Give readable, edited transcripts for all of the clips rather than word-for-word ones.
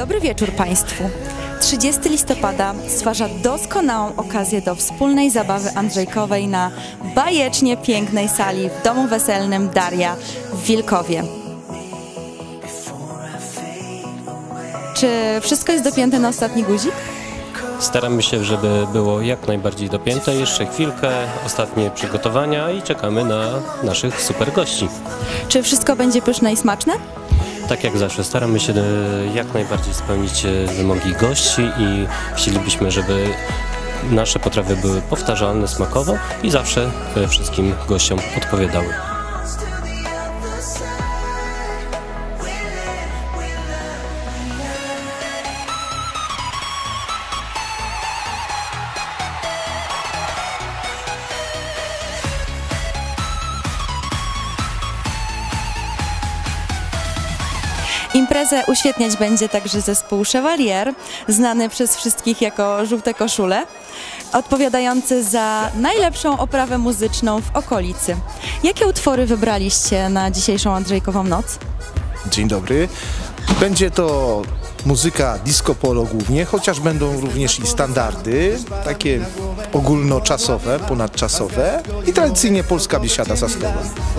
Dobry wieczór Państwu. 30 listopada stwarza doskonałą okazję do wspólnej zabawy andrzejkowej na bajecznie pięknej sali w domu weselnym Daria w Wilkowie. Czy wszystko jest dopięte na ostatni guzik? Staramy się, żeby było jak najbardziej dopięte. Jeszcze chwilkę, ostatnie przygotowania i czekamy na naszych super gości. Czy wszystko będzie pyszne i smaczne? Tak jak zawsze, staramy się jak najbardziej spełnić wymogi gości i chcielibyśmy, żeby nasze potrawy były powtarzalne smakowo i zawsze wszystkim gościom odpowiadały. Imprezę uświetniać będzie także zespół Chevalier, znany przez wszystkich jako Żółte Koszule, odpowiadający za najlepszą oprawę muzyczną w okolicy. Jakie utwory wybraliście na dzisiejszą Andrzejkową Noc? Dzień dobry. Będzie to muzyka disco polo głównie, chociaż będą również i standardy, takie ogólnoczasowe, ponadczasowe i tradycyjnie polska biesiada za słowem.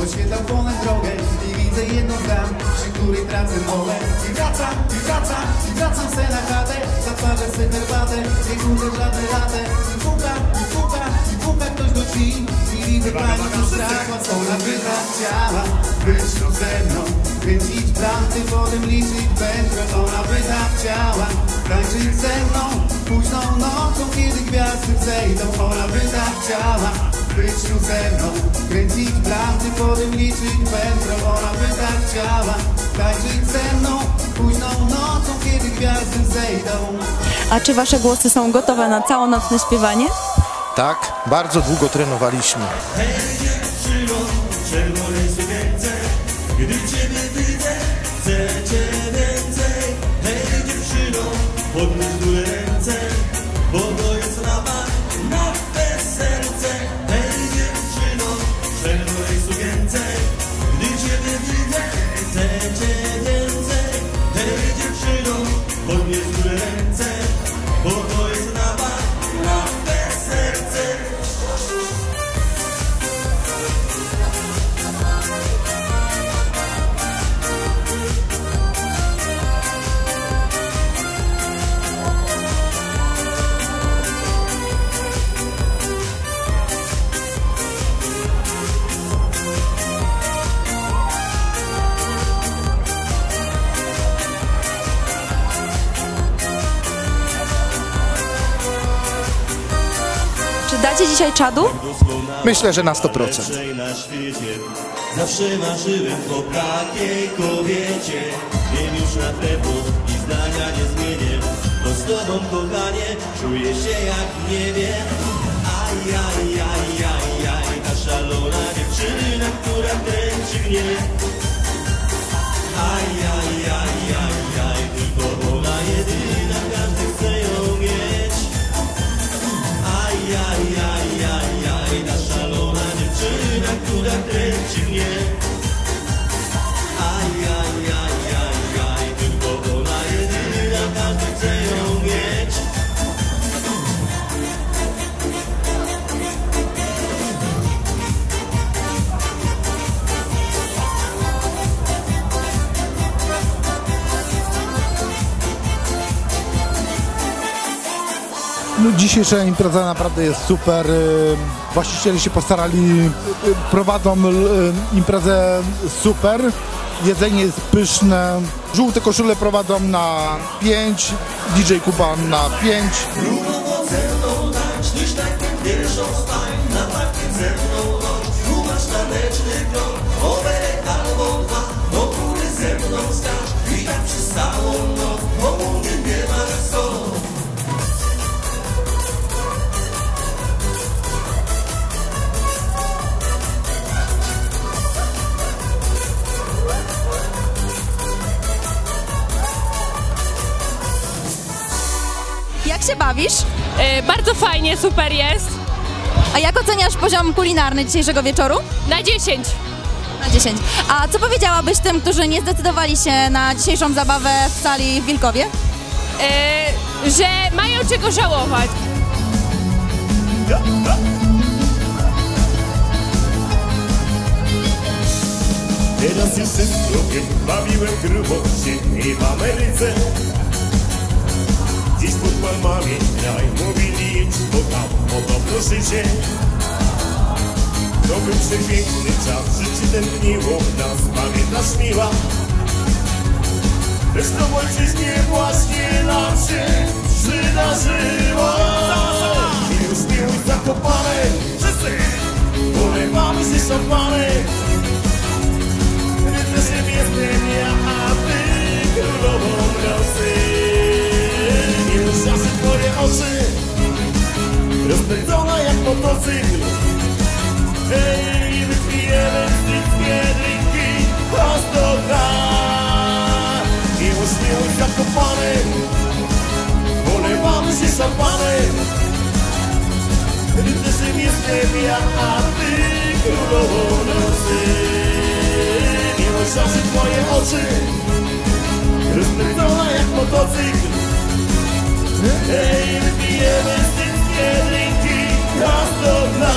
Widzę jedną gram, przy której tracę mowę. I wracam se na chatę, zaparzę se herbatę, nie kurzę żadne latę. I puka ktoś do drzwi, i widzę pani już strachła, co ona wyda chciała. Być tu ze mną, kręcić planty, potem liczyć wędrę, ona wyda chciała. Tańczyć ze mną, późną nocą, kiedy gwiazdy zejdą, ona wyda chciała. Być tu ze mną, kręcić planty, potem liczyć wędrą, ona by tak chciała. Tańczyć ze mną, późną nocą, kiedy gwiazdy zejdą. A czy wasze głosy są gotowe na całonocne śpiewanie? Tak, bardzo długo trenowaliśmy. Hej dziewczyno, czerwone sukience, gdy ciebie widzę, chcę cię więcej. Hej dziewczyno, podnieś górę ręce, bo to jest rabat na twe serce. Hej dziewczyno, czerwonej sukience, gdy ciebie widzę, chcę cię więcej. Hej dziewczyno, podnieś górę ręce, bo to jest rabat na twe serce. Czy dacie dzisiaj czadu? Myślę, że na 100%. Zawsze marzyłem o takiej kobiecie. Wiem już na pewno i zdania nie zmienię, bo z tobą, kochanie, czuję się jak nie wiem. Aj, ta szalona dziewczyna, która kręci mnie. Aj, tylko ona jedyna, każdy chce ją mieć. Aj, ta szalona dziewczyna, która kręci mnie. Aj, tylko ona jedyna, każdy chce ją mieć. No, dzisiejsza impreza naprawdę jest super. Właściciele się postarali, prowadzą imprezę super. Jedzenie jest pyszne. Żółte Koszule prowadzą na 5, DJ Kuba na 5. Jak się bawisz? Bardzo fajnie, super jest. A jak oceniasz poziom kulinarny dzisiejszego wieczoru? Na 10. Na 10. A co powiedziałabyś tym, którzy nie zdecydowali się na dzisiejszą zabawę w sali w Wilkowie? że mają czego żałować. Teraz już wszystko wiem, bawiłem grubo się i w Ameryce. Dziś pod palmami kraj mówili jedź, bo tam podobno życie. To był przepiękny czas, życie tętniło nas, pamiętasz miła? Lecz to w ojczyźnie właśnie nam się przydarzyło. I już miłość zakopane, wszyscy polewamy się szampanem. Rycerzem jestem ja, a ty królową nocy. Miłość aż twoje oczy, rozpędzona jak motocykl. Hej, wypijemy wszystkie drinki, aż do dna. Miłość zakopany, polewamy się szampanem. Rycerzem jestem ja, a ty królową nocy. Miłość aż twoje oczy, rozpędzona jak motocykl. Hej, wypijemy wszystkie drinki, aż do dna.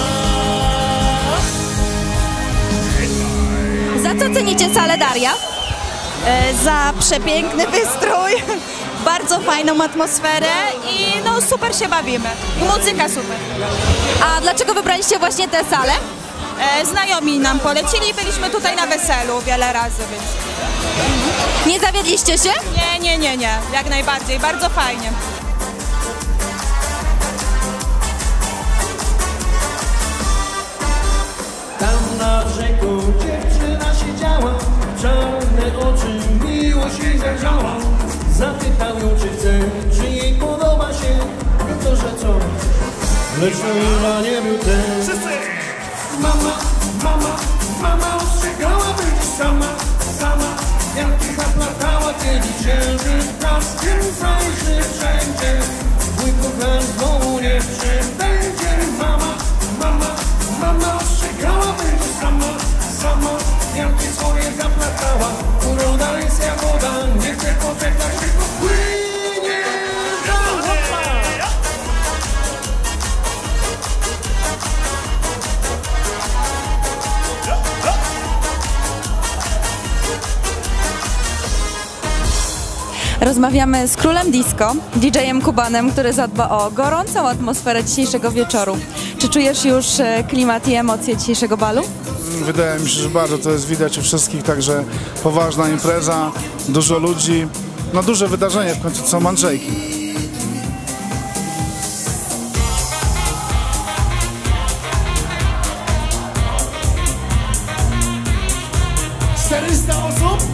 Za co cenicie salę Daria? Za przepiękny wystrój, bardzo fajną atmosferę i no super się bawimy. I muzyka super. A dlaczego wybraliście właśnie tę salę? Znajomi nam polecili i byliśmy tutaj na weselu wiele razy, więc... Nie zawiedliście się? Nie, jak najbardziej, bardzo fajnie. Tam nad rzeką dziewczyna siedziała, czarne oczy, miłość jej zajrzała. Zapytał ją, czy chce, czy jej podoba się, no to, że co? Lecz to chyba nie był ten. Mama ostrzegała być sama, jak kicha platała, kiedy księżyc blaskiem zajrzy wszędzie. Mój kochany znowu nie przybędzie. Mama ostrzegała być sama, jak swoje zaplatała. Uroda jest jak woda, nie chcę poczekać, tylko płynie. Rozmawiamy z królem disco, DJ-em Kubanem, który zadba o gorącą atmosferę dzisiejszego wieczoru. Czy czujesz już klimat i emocje dzisiejszego balu? Wydaje mi się, że bardzo to jest widać u wszystkich, także poważna impreza, dużo ludzi, no duże wydarzenie, w końcu są Andrzejki. osób?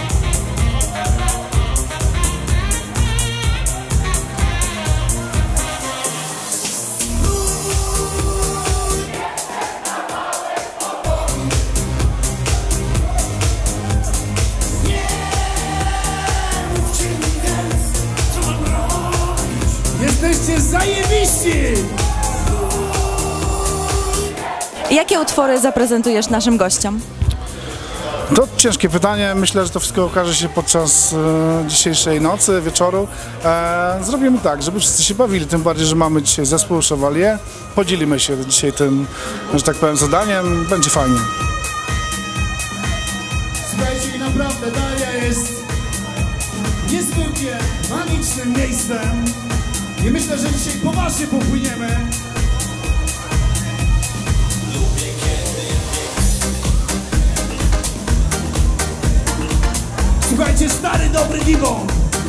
Jesteście zajebiści! Jakie utwory zaprezentujesz naszym gościom? To ciężkie pytanie. Myślę, że to wszystko okaże się podczas dzisiejszej nocy, wieczoru. Zrobimy tak, żeby wszyscy się bawili, tym bardziej, że mamy dzisiaj zespół Chevalier. Podzielimy się dzisiaj tym, że tak powiem, zadaniem. Będzie fajnie. Słuchajcie, naprawdę Daria jest niezwykle magicznym miejscem i myślę, że dzisiaj poważnie popłyniemy. Słuchajcie, stary, dobry Gibon.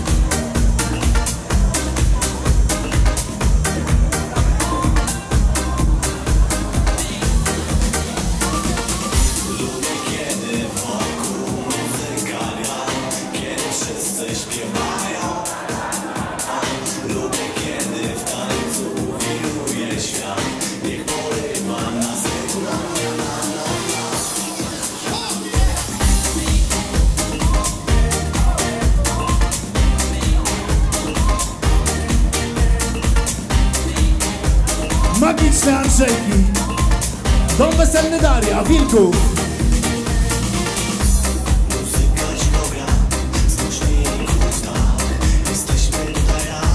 Magiczne Andrzejki, dom weselny Daria, Wilków. Muzyka dobra, z nośników, jesteśmy tutaj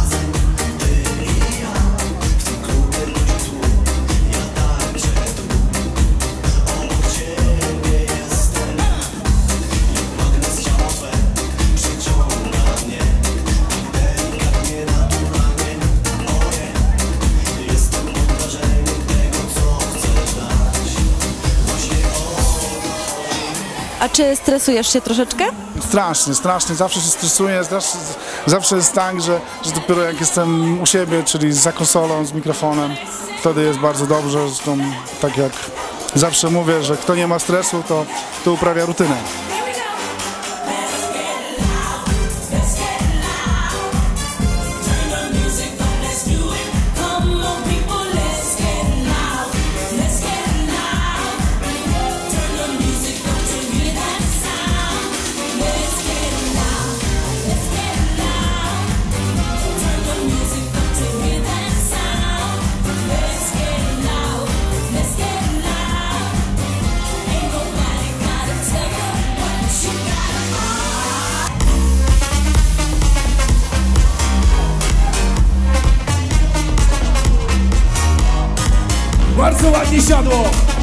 A czy stresujesz się troszeczkę? Strasznie. Zawsze się stresuję. Zawsze jest tak, że dopiero jak jestem u siebie, czyli za konsolą, z mikrofonem, wtedy jest bardzo dobrze. Zresztą tak jak zawsze mówię, że kto nie ma stresu, to uprawia rutynę. Bardzo ładnie siadło!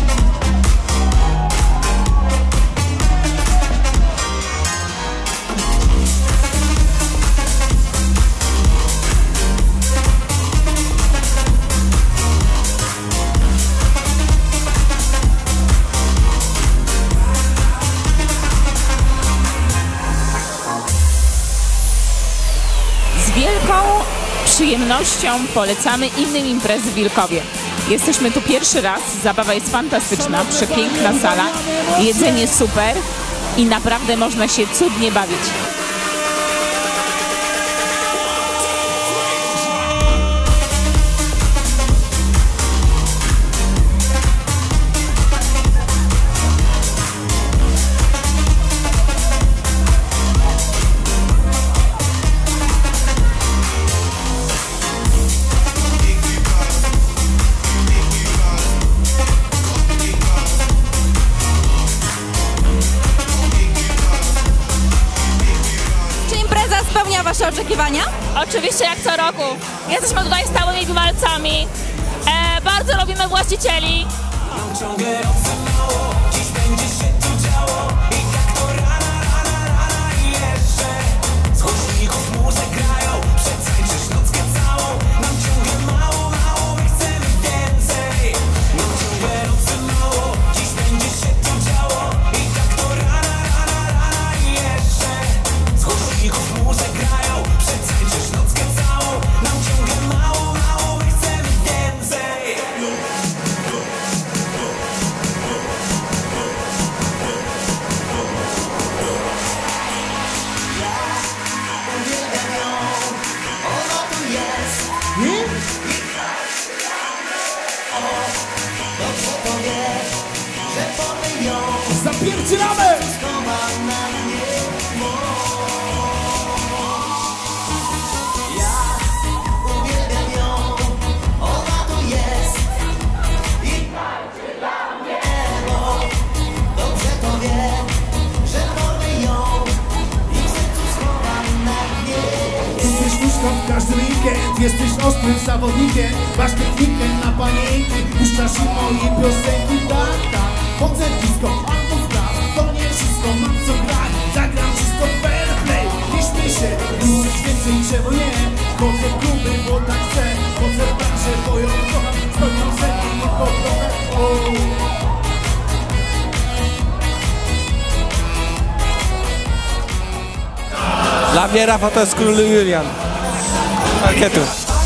Z wielką przyjemnością polecamy innym imprezy w Wilkowie. Jesteśmy tu pierwszy raz, zabawa jest fantastyczna, przepiękna sala, jedzenie super i naprawdę można się cudnie bawić. Spełnia Wasze oczekiwania? Oczywiście jak co roku. Jesteśmy tutaj stałymi bywalcami. Bardzo lubimy właścicieli. Zapierdzielamy! W każdy weekend jesteś ostrym zawodnikiem. Masz technikę na panienkę, puszczasz im moje piosenki. Tak, chodzę disco, albo spraw, to nie wszystko, mam co grać. Zagram wszystko fair play, nie śmiej się, nic więcej czemu nie. Chodzę w kluby, bo tak chcę, chodzę w branżę, bo ją kocham. Spełniam sen i nie poproszę. Dla mnie Rafał to jest król Julian. Parkietu.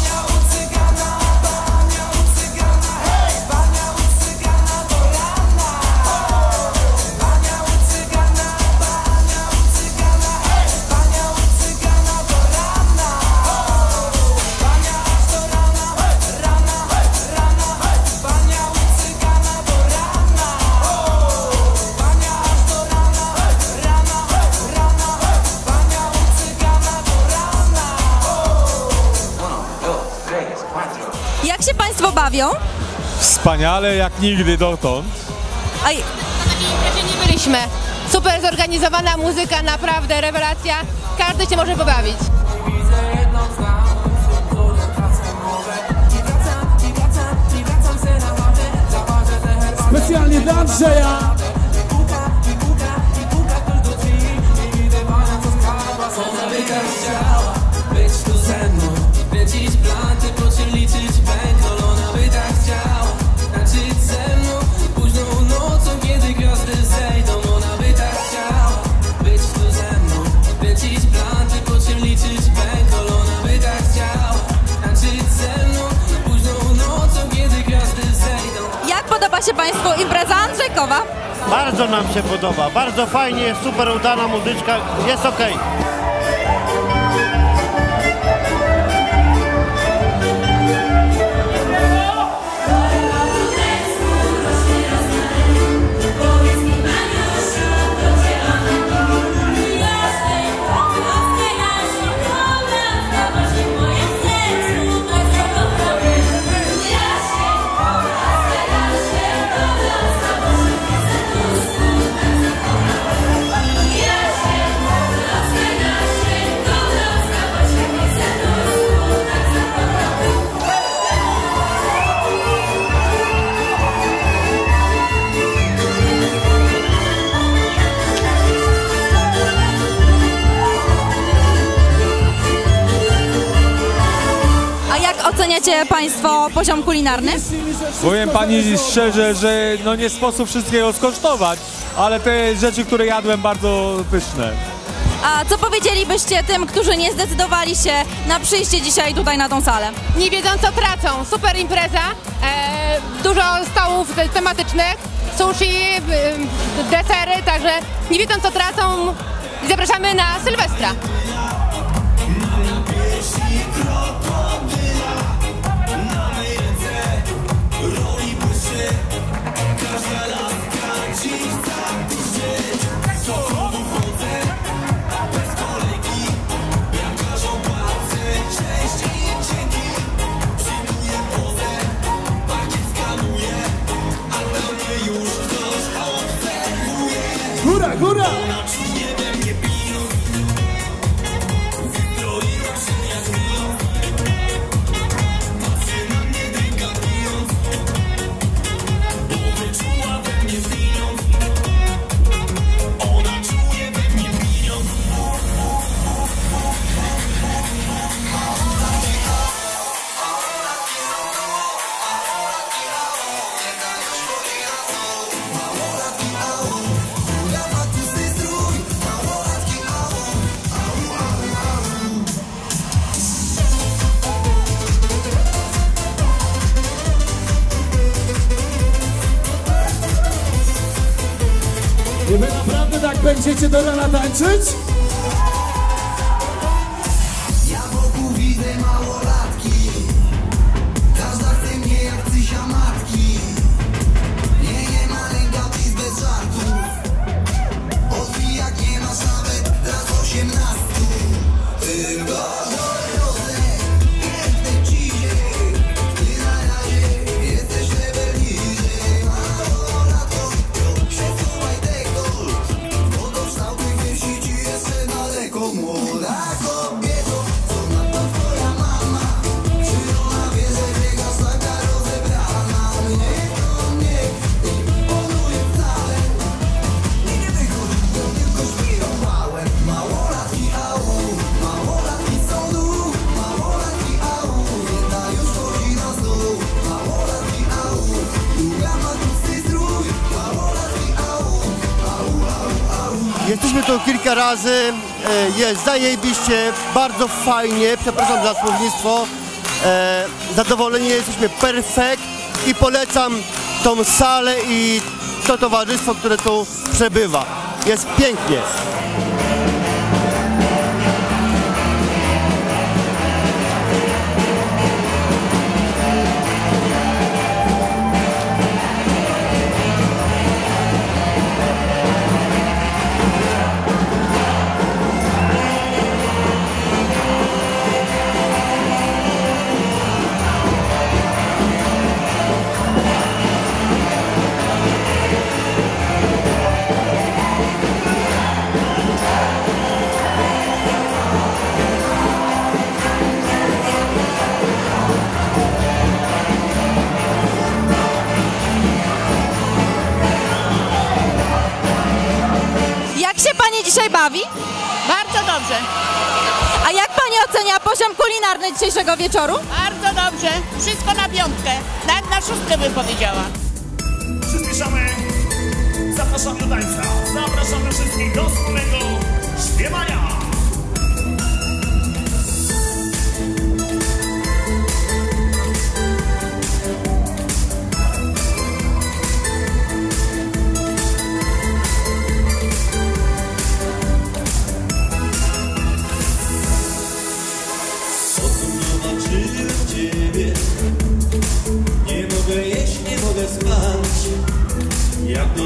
Jak się Państwo bawią? Wspaniale jak nigdy dotąd. A Na takiej imprezie nie byliśmy. Super zorganizowana muzyka, naprawdę rewelacja. Każdy się może pobawić. Specjalnie dla Andrzeja. Być tu ze mną, lecić planty, po czym liczyć pęknol. Ona by tak chciała tańczyć ze mną późną nocą, kiedy gwiazdy zejdą. Ona by tak Krakowa? Bardzo nam się podoba, bardzo fajnie, super udana muzyczka, jest okej. Oceniacie Państwo poziom kulinarny? Powiem Pani szczerze, że no nie sposób wszystkiego skosztować, ale te rzeczy, które jadłem, bardzo pyszne. A co powiedzielibyście tym, którzy nie zdecydowali się na przyjście dzisiaj tutaj na tą salę? Nie wiedzą co tracą, super impreza, dużo stołów tematycznych, sushi, desery, także nie wiedzą co tracą i zapraszamy na Sylwestra. Góra, góra! I wy naprawdę tak będziecie do rana tańczyć? Ja wokół widzę małolatki, każda chce mnie jak cysia matki. Nie maleńka pis bez żartów, odbijak nie masz nawet raz 18. Tylko dojrzę, piękny cizie, ty na razie jesteś level niżej. Małolatko, przesuwaj tego, bo do kształtnych wieści ci jeszcze daleko. Młoda kobieto, co na to twoja mama, czy ona wie, że biegasz taka rozebrana? Mnie to nie imponuje wcale, nie wychodzi, tylko świrowałem. Małolatki au, małolatki są tu, małolatki au, jedna już chodzi na stół. Małolatki au, druga ma tłusty strój. Małolatki au, au, au, au. Jesteśmy tu kilka razy, jest zajebiście, bardzo fajnie, przepraszam za słownictwo, zadowoleni jesteśmy perfekt i polecam tą salę i to towarzystwo, które tu przebywa. Jest pięknie. Jak się Pani dzisiaj bawi? Bardzo dobrze. A jak Pani ocenia poziom kulinarny dzisiejszego wieczoru? Bardzo dobrze. Wszystko na piątkę. Nawet na szóstkę bym powiedziała. Przyspieszamy. Zapraszamy do tańca. Zapraszamy wszystkich do wspólnego śpiewania.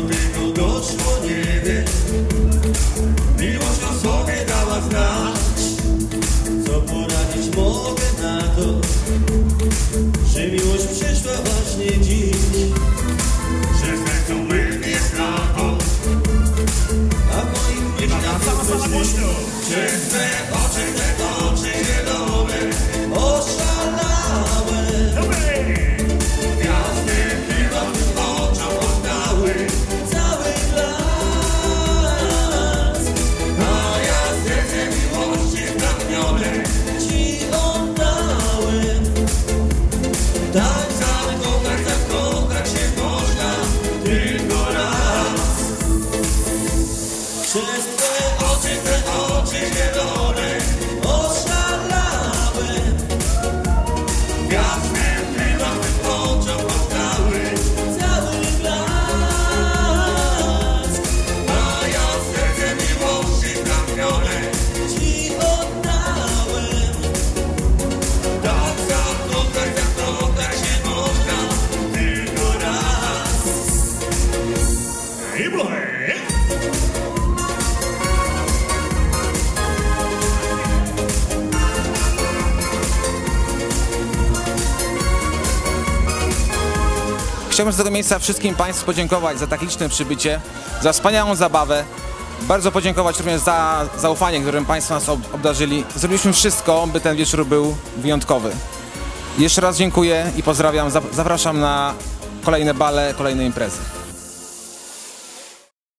tego doszło, nie wiem. Miłość o sobie dała znać. Co poradzić mogę na to, że miłość przyszła właśnie dziś. Że sercem my jest lato, a w moich myślach myśli, że te oczy zielone oszalałe. Gwiazdy chyba w tych oczach oddały cały blask, a ja serce miłości spragnione ci oddałem. Tak zakochać się można tylko raz. Przez te oczy zielone oszalałem. Gwiazdy chyba w tych oczach oddały cały blask, a ja serce miłości spragnione ci oddałem. Tak zakochać się można tylko raz. I boy! Chciałbym z tego miejsca wszystkim Państwu podziękować za tak liczne przybycie, za wspaniałą zabawę. Bardzo podziękować również za zaufanie, którym Państwo nas obdarzyli. Zrobiliśmy wszystko, by ten wieczór był wyjątkowy. Jeszcze raz dziękuję i pozdrawiam. Zapraszam na kolejne bale, kolejne imprezy.